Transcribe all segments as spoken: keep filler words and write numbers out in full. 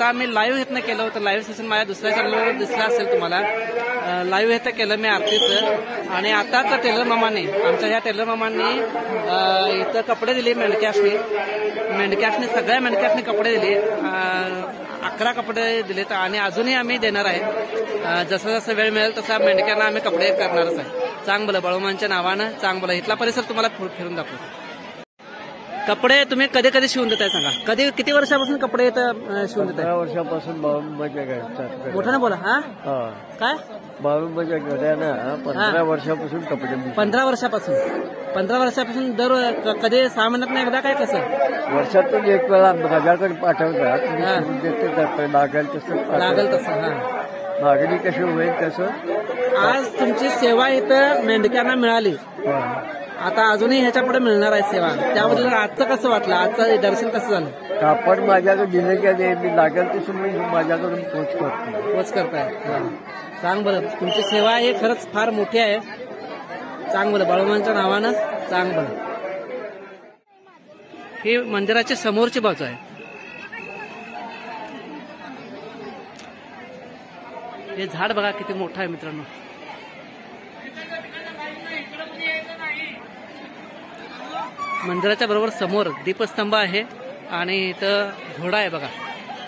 आता आम्ही लाईव्ह इथनं केलं होतं, लाईव्ह सेशन माझ्या दुसऱ्या चॅनलवर दिसलं असेल तुम्हाला. लाईव्ह इथं केलं मी आरतीचं. आणि आताच टेलर मामाने, आमच्या ह्या टेलर मामांनी इथं कपडे दिले मेंढक्यासनी. मेंढक्यासनी सगळ्या मेंढक्यासनी कपडे दिले, अकरा कपडे दिलेत आणि अजूनही आम्ही देणार आहे. जसं जसं वेळ मिळेल तसा मेंढक्यांना आम्ही कपडे करणारच आहे. चांगलं बळवमांच्या नावानं चांगलं. इथला परिसर तुम्हाला फिरून दाखवतो. कपडे तुम्ही कधी कधी शिवून देताय सांगा? कधी किती वर्षापासून कपडे शिवून देताय? वर्षापासून बाळूंबाच्या घरात. मोठ्यानं बोला. हा काय? बाळूंबाच्या घरानं पंधरा वर्षापासून कपडे. पंधरा वर्षापासून पंधरा वर्षापासून दर कधी सहा महिन्यात नाही एकदा काय कसं? वर्षातून एक वेळा बाजाराकडे पाठवतात. लागेल तसं लागेल तसं. हा मागणी कशी होईल तसं. आज तुमची सेवा इथं मेंढक्यांना मिळाली, आता अजूनही ह्याच्या पुढे मिळणार आहे सेवा. त्याबद्दल आजचं कसं वाटलं? आजचं दर्शन कसं झालं? कापड माझ्याकडे दिले की मी लागेल तसं मी माझ्याकडून पोच करतो. पोच करताय. चांग बरं, तुमची सेवा ही खरंच फार मोठी आहे. चांग बरं, बाळूमांच्या नावानं चांग बरं. ही मंदिराच्या समोरची बाजू आहे. हे झाड बघा किती मोठं आहे मित्रांनो. मंदिराच्या बरोबर समोर दीपस्तंभ आहे आणि इथं घोडा आहे बघा.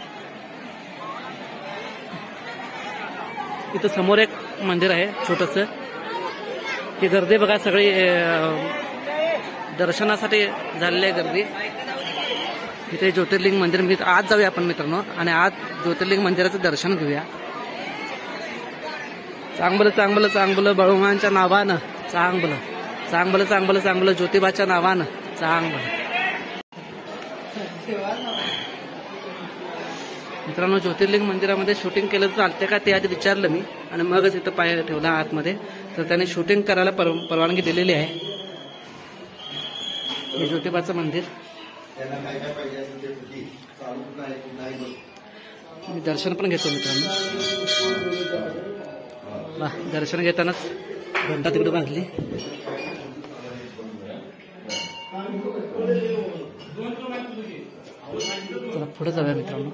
इथं समोर एक मंदिर आहे छोटंसं. ही गर्दी बघा सगळी दर्शनासाठी झालेली आहे गर्दी. इथे ज्योतिर्लिंग मंदिर, मी आज जाऊया आपण मित्रांनो आणि आज ज्योतिर्लिंग मंदिराचं दर्शन घेऊया. चांगलं चांगलं चांगलं बाळूमांच्या नावानं चांगलं चांगलं चांगलं चांगलं ज्योतिबाच्या नावानं चांगलं. मित्रांनो, ज्योतिर्लिंग मंदिरामध्ये शूटिंग केलं तर चालते का ते आधी विचारलं मी आणि मगच इथं पाय ठेवला आतमध्ये. तर त्याने शूटिंग करायला परवानगी दिलेली आहे. हे ज्योतिबाचं मंदिर. मी दर्शन पण घेतो मित्रांनो. दर्शन घेतानाच घंटा तिकडे बांधली. चला पुढे जाऊया मित्रांनो.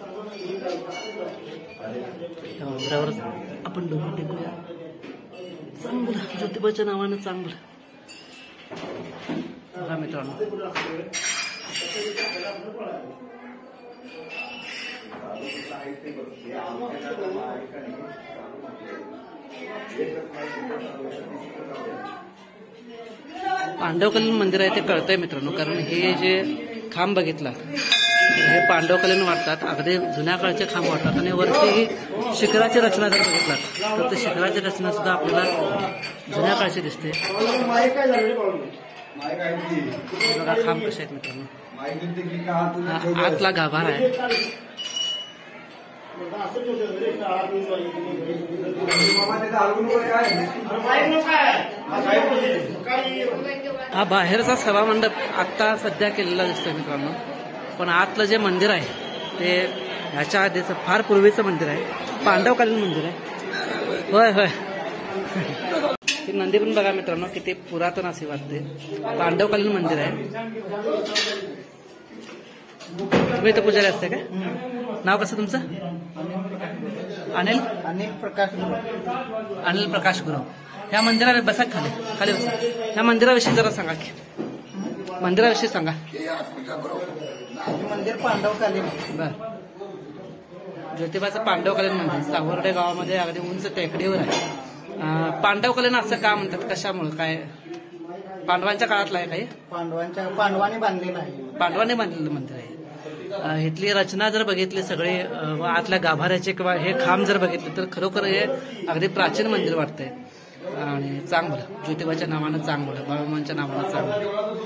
मंदिरावर आपण डोकं टेकूया. चांगलं ज्योतिबाच्या नावानं चांगलं बघा मित्रांनो. पांडवकालीन मंदिर आहे ते कळतंय मित्रांनो, कारण हे जे खांब बघितला हे पांडवकालीन वाटतात. अगदी जुन्या काळचे खांब वाटतात. आणि वरती शिखराची रचना जर बघितलात तर ते शिखराची रचना सुद्धा आपल्याला जुन्या काळची दिसते. बघा खांब कसे आहेत मित्रांनो. आतला गाभारा आहे. हा बाहेरचा सभामंडप आता सध्या केलेला दिसतोय मित्रांनो, पण आतलं जे मंदिर आहे ते ह्याच्या आधीचं फार पूर्वीचं मंदिर आहे. पांडवकालीन मंदिर आहे. होय होय. ही नंदी पण बघा मित्रांनो किती पुरातन असे वाटते. पांडवकालीन मंदिर आहे. तुम्ही इथं पुजारी असते का? नाव कसं तुमचं? अनिल अनिल प्रकाश अनिल प्रकाश गुरव. ह्या मंदिराला बसा खाली खाली बसा. ह्या मंदिराविषयी जरा सांगा की. मंदिराविषयी सांगा. मंदिर पांडवकालीन. बर. ज्योतिबाचं पांडवकालीन मंदिर सावर्डे गावामध्ये अगदी उंच टेकडीवर आहे. पांडवकालीन असं का म्हणतात? कशामुळे? काय पांडवांच्या काळातलं आहे काही? पांडवांच्या पांडवांनी बांधलेलं आहे. पांडवांनी बांधलेलं मंदिर आहे. इथली रचना जर बघितली सगळे आतल्या गाभाऱ्याचे किंवा हे खांब जर बघितले तर खरोखर हे अगदी प्राचीन मंदिर वाटतंय. आणि चांगलं ज्योतिबाच्या नावानं चांगलं, बाळूमांच्या नावानं चांगलं.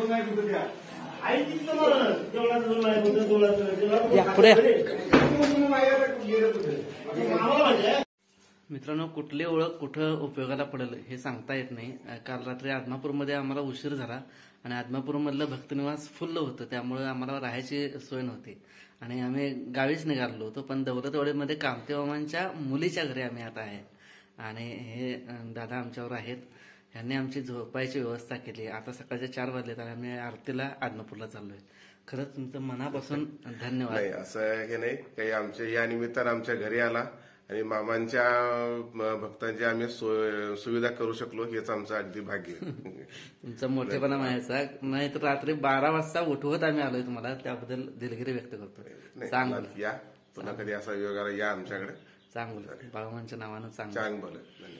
पुढे मित्रांनो, कुठली ओळख कुठं उपयोगाला पडेल हे सांगता येत नाही. काल रात्री आदमापूरमध्ये आम्हाला उशीर झाला आणि आदमापूरमधलं भक्तनिवास फुल्ल होतं, त्यामुळे आम्हाला राहायची सोय नव्हती आणि आम्ही गावीच निघालो होतो. पण दौलतवाडीमध्ये कामते मामांच्या मुलीच्या घरी आम्ही आता आहे आणि हे दादा आमच्यावर आहेत. यांनी आमची झोपायची व्यवस्था केली. आता सकाळच्या चार वाजलेत आणि आम्ही आरतीला आदमापूरला चाललोय. खरंच तुमचं मनापासून धन्यवाद. नाही असं हे नाही काही, आमच्या या निमित्तानं आमच्या घरी आला आणि मामांच्या भक्तांची आम्ही सुविधा करू शकलो हेच आमचं अगदी भाग्य. तुमचा मोठेपणा म्हणायचा, नाही तर रात्री बारा वाजता उठवत आम्ही आलोय तुम्हाला, त्याबद्दल दिलगिरी व्यक्त करतो. चांगलं या पुन्हा कधी असा योग आला या आमच्याकडे. चांगलं बाळूमांच्या नावानं चांगलं चांगलं. धन्यवाद.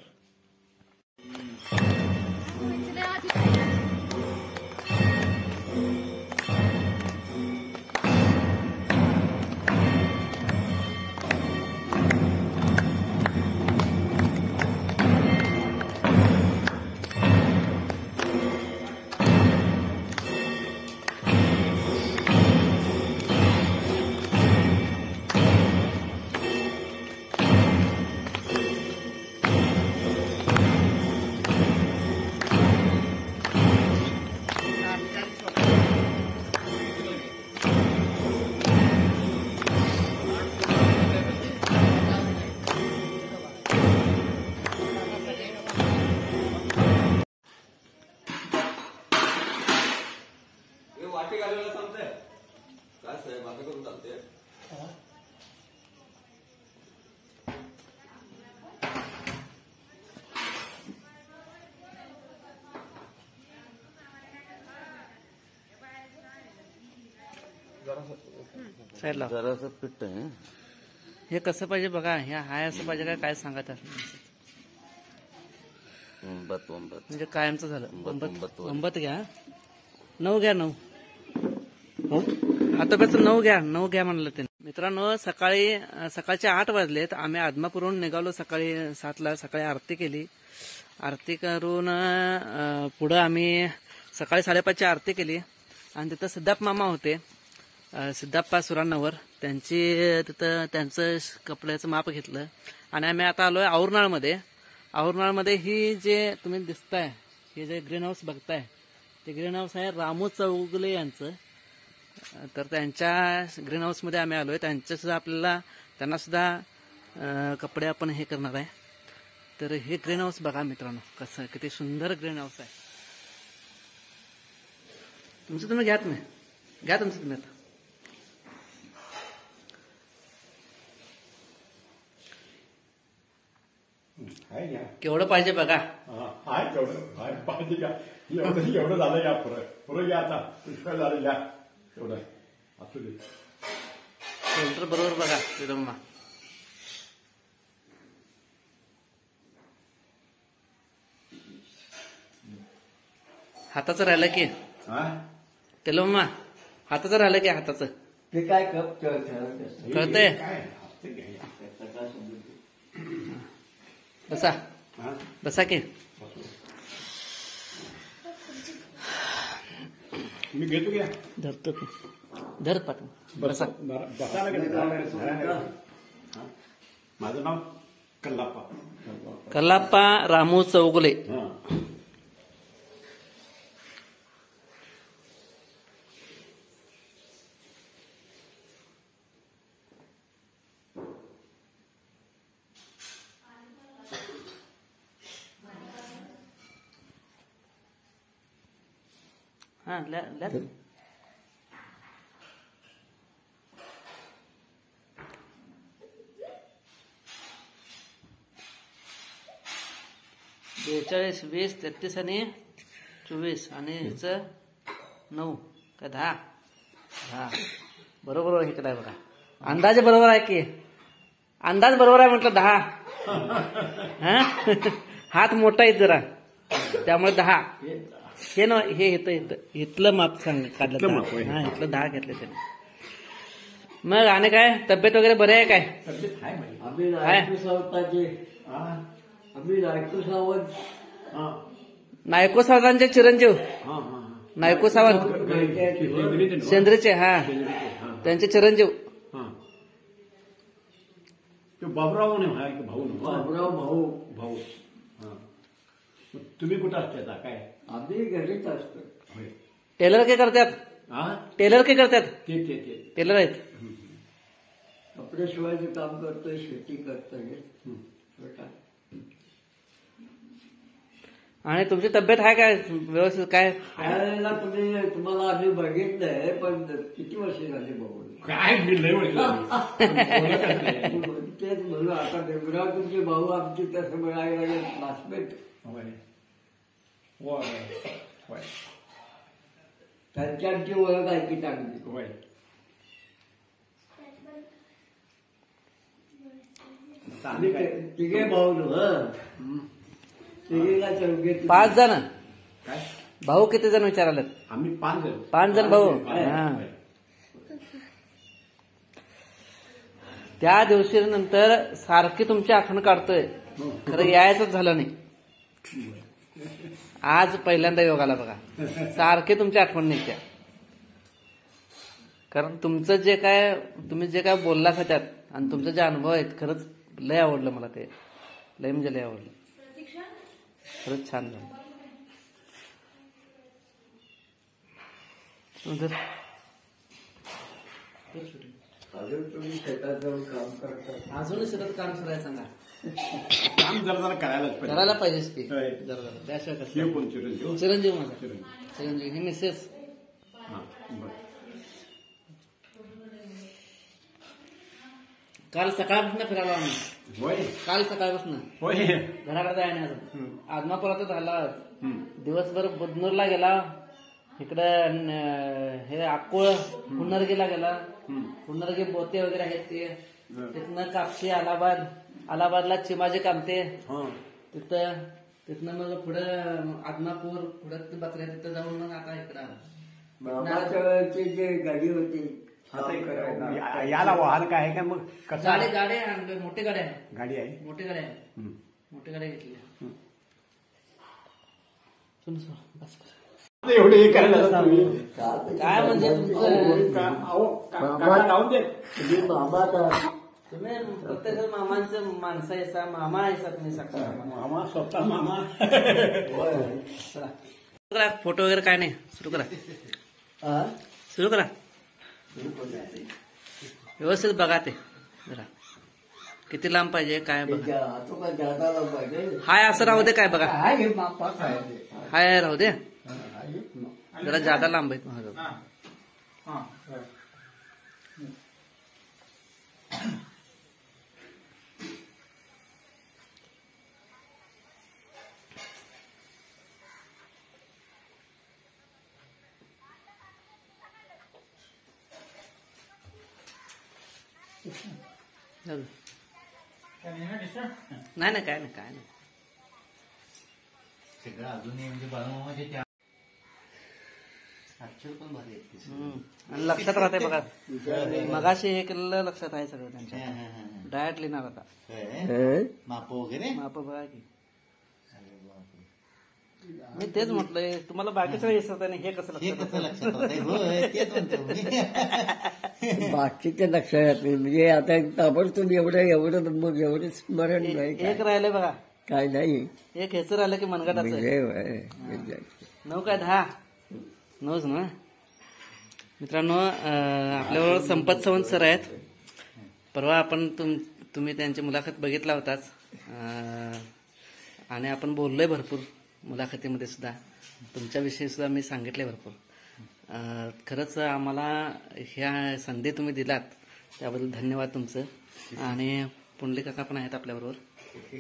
वाटी घालायला सांगते काय साहेब, आता करून चालते. साईडला जरासं पिट्ट आहे. हे कसं पाहिजे बघा, हे हाय असं पाहिजे काय काय सांगत वंबत वंबत म्हणजे कायमचं झालं. वंबत, वंबत वंबत. वंबत घ्या, नऊ घ्या, नऊ हो आता कसं नऊ घ्या, नऊ घ्या म्हणलं ते. मित्रांनो सकाळी सकाळचे आठ वाजलेत, आम्ही आदमापूरहून निघालो सकाळी सातला. सकाळी आरती केली, आरती करून पुढं आम्ही सकाळी साडेपाचची आरती केली आणि तिथं सिद्धाप मामा होते, सिद्धाप्पा सुरांनावर. त्यांची तिथं त्यांचं कपड्याचं माप घेतलं आणि आम्ही आता आलोय औरनाळमध्ये. औरनाळमध्ये ही जे तुम्ही दिसताय, हे जे ग्रीन हाऊस बघताय, ते ग्रीन हाऊस आहे रामू चौगुले यांचं. तर त्यांच्या ग्रीन हाऊसमध्ये आम्ही आलोय. त्यांच्या सुद्धा आपल्याला त्यांना सुद्धा कपडे आपण हे करणार आहे. तर हे ग्रीन हाऊस बघा मित्रांनो, कसं किती सुंदर ग्रीन हाऊस आहे. तुमचं तुम्ही घ्या, तुम्ही घ्या तुमचं तुम्ही आता. केवढं पाहिजे बघा. हाय तेवढं हाय पाहिजे का, एवढं एवढं झालं या पुरं पुरं या आता पुष्कळ झालं या एवढं असू दे. शोल्डर बरोबर बघा विरम्मा. हाताचं राहिलं की तेलम्मा, हाताचं राहिलं की हाताचं ते काय कप खेळत कळतंय. बसा बसा की. मी घेतो घ्या, धरतो की, धर पाठव. बसा. बसायला गेलं. माझं नाव कल्लाप्पा. कल्लाप्पा रामू चौगुले. हा ल्या ल्या बेचाळीस, वीस, तेहतीस आणि चोवीस आणि ह्याचं नऊ का दहा. दहा बरोबर हे काय बघा, अंदाजे बरोबर आहे की, अंदाज बरोबर आहे म्हटलं दहा. हा हात मोठा आहे जरा, त्यामुळे दहा. हे ना हे येतं येतं इथलं माप सांग काढलं. हा इथलं दहा घेतलं त्याने. मग आणि काय तब्येत वगैरे बरे आहे काय? आम्ही नायकू सावंताचे आम्ही नायकू सावंत नायको सावंतांचे चिरंजीव नायको सावंत सेंद्रीचे. हा त्यांचे चिरंजीव बाबुराव भाऊ. बाबुराव भाऊ भाऊ. तुम्ही कुठं असता काय? आम्ही घरीच असतो. टेलर काय करतात? टेलर काय करतात? ते ते ते टेलर आहेत. कपडे शिवायचं काम करतोय, शेती करतोय. आणि तुमची तब्येत आहे काय व्यवस्थित काय त्यावेळेला तुम्ही तुम्हाला आम्ही बघितलंय पण किती वर्ष झाली बघून काय मी लय वर्ष झाली. तेच म्हणून आता देवराव तुमचे भाऊ आमची तसं म्हणायला लागेल क्लासमेट होय. होय. होय. त्यांची आमची ओळख आहे की चांगली होय. चांगली काय तिघे भाऊ हं तिघेला चौघे पाच जण काय भाऊ किती जण विचारालेत आम्ही पाच जण पाच जण भाऊ होय. हा. त्या दिवशी नंतर सारखी तुमची आठवण काढतोय खरं यायचंच झालं नाही. आज पहिल्यांदा योग आला बघा. सारखे तुमची आठवण नाही त्या कारण तुमचं जे काय तुम्ही जे काय बोलला त्यात आणि तुमचे जे अनुभव आहेत खरंच लय आवडलं मला ते लय म्हणजे लय आवडलं खरंच छान झालं. नंतर अजून तुम्ही शेतात जाऊन काम करता अजूनही शेतात काम सुरू आहे सांगा काम जरा जरा करायलाच पाहिजे. करायला पाहिजेच की होय. जरा जरा त्याशिवाय कसं शिव कोण चिरंजीव चिरंजीव माझा चिरंजीव. चिरंजीव ही मिसेस हा, बरं. काल सकाळपासून फिरायला आम्ही होय. काल सकाळपासून होय. घराकडे जाय नाही अजून आदमापुरात झाला हम्म. दिवसभर बुधनूरला गेला इकडं न- हे अक्कोळ हुन्नरगीला गेला हुन्नरगी बोते वगैरे आहेत ते तिथनं कापशी अलाहाबाद अलाहाबादला चिमाजी कामते हा. तिथं तिथनं मग पुढं आदमापूर पुढं बकऱ्या तिथं जाऊन मग आता इकडं आलो. मामाच्या वेळची जी गाडी होती आता काम एक- करायला, या- याला वाहन काय आहे का मग कसं गाडी गाडी आहे मोठी गाडी आहे गाडी आहे मोठी गाडी आहे हम्म. मोठी गाडी घेतली सुन सुन बस कर. एवढे हे करायला लागला तुम्ही. काय म्हणजे तुमचं का- अहो, का- काका लावून दे. तुम्ही मामा का- तुम्ही प्रत्येक मामांचं माणसं आहेसा मामा आहेसा तुम्ही सकाळ मामा स्वतः मामा चला सुरू करा फोटो वगैरे काय नाही सुरू करा हा? सुरू करा व्यवस्थित बघा ते जरा किती लांब पाहिजे काय ते बघा जा- तो का जाताला पाहिजे हाय असं राहू दे काय बघा काय हे मापा काय ते? हाय राहू दे हा, हे मा- जरा जादा लांब आहेत महाग नाही नाही काय नाही काय नाही सगळं अजूनही म्हणजे बाळूमामाचे त्या अक्षर पण भारी आहेत ते. हम्म. आणि लक्षात राहते बघा मगाशी हे केलेलं लक्षात आहे सगळं हा, त्यांच्या हा, हा, हा. डायट लिहिणार आता होय. हे? माप वगैरे माप बघा की अरे बापरे. मी तेच म्हटलंय तुम्हाला बाकी सगळं दिसत आणि हे कसं हे लक्षात कसं लक्षात राहतंय? होय, तेच म्हणतो मी. बाकीचे लक्षात येत नाही म्हणजे आता ताबडतोब एवढं एवढं मग एवढं स्मरण नाही राहते काय. एक राहिलंय बघा काय नाही एक ह्याच राहिलं की मनगटाचं विजय होय, विजय. नऊ काय दहा नऊच ना मित्रांनो अं, आपल्याबरोबर संपत सावंत सर आहेत परवा आपण तुम तुम्ही त्यांची मुलाखत बघितला होताच अं, आणि आपण बोललोय भरपूर मुलाखतीमध्ये सुद्धा तुमच्याविषयी सुद्धा मी सांगितले भरपूर अं, खरंच आम्हाला ह्या संधी तुम्ही दिलात त्याबद्दल धन्यवाद तुमचं आणि पुंडलिक काका पण आहेत आपल्याबरोबर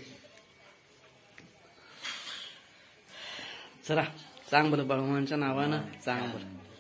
चला सांग बरं बाळूमांच्या नावानं सांग बरं